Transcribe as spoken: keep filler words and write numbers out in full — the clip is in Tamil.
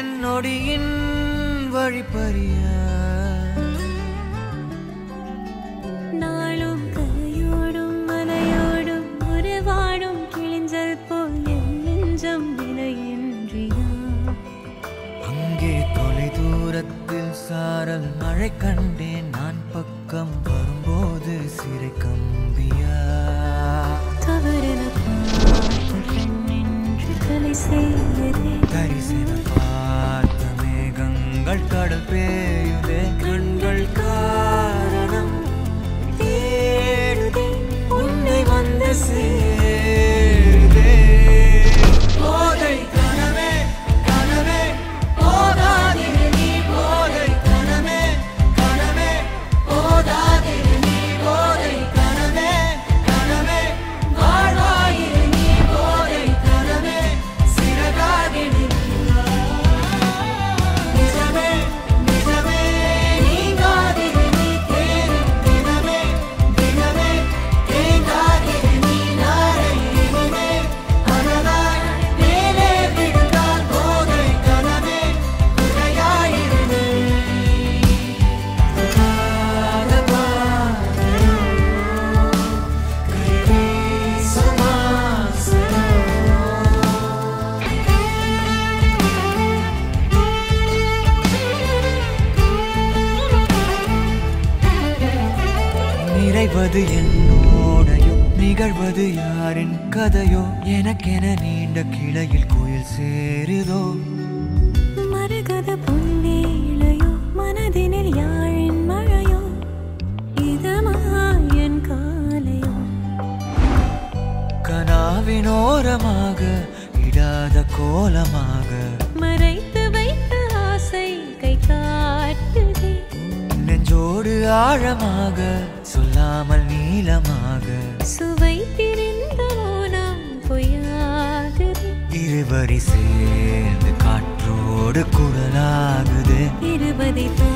நொடியின் வழிப்பறிய நாளும் கரையோடும் மலையோடும் உருவாடும் கிழிஞ்சல் போல் என் நெஞ்சம் விலையின்றியா அங்கே தொலை தூரத்தில் சாரல் மழை கண்டேன் நான் பக்கம் வரும்போது சிறை கம்பியா தவறென பார்த்த பெண்ணென்று தலை செய்யதே தரிசன பார்த்த மேகங்கள் கடல் பேயுதே கண்கள் காரணம் தேடுதே உன்னை வந்து சேருதே போதை கனவே கனவே போதாதிரு நீ போதை கனவே கனவே போதாதிரு நீ போதை கனவே கனவே வாழ்வாயிரு நீ போதை கனவே சிறகாகிடு நிஜமே நிஜமே நீங்காதிரு நீ தேடும் தினமே தினமே தேங்காதிரு நீ நாளை இனிமே அதனால் மேலே விழுந்தால் போதை கனவே குறையாயிரு நீ காத பாதையோ கைவீசும் ஆசையோ நிறைவது என்னோடையோ நிகழ்வது யாரின் கதையோ எனக்கென நீண்ட கிளையில் கோயில் சேருதோ மரகத பொன்னேளையோ மனதினில் யாழின் மழையோ இதமாயன் காலையோ கனாவினோரமாக இடாத கோலமாக மறைத்து வைத்த ஆசை கை காட்டுதே நெஞ்சோடு ஆழமாக சொல்லாமல் நீளமாக சுவை பிரிந்த மோனம் பொய்யாகுதே இருவரி சேர்ந்து காற்றோடு குரலாகுது இருபதை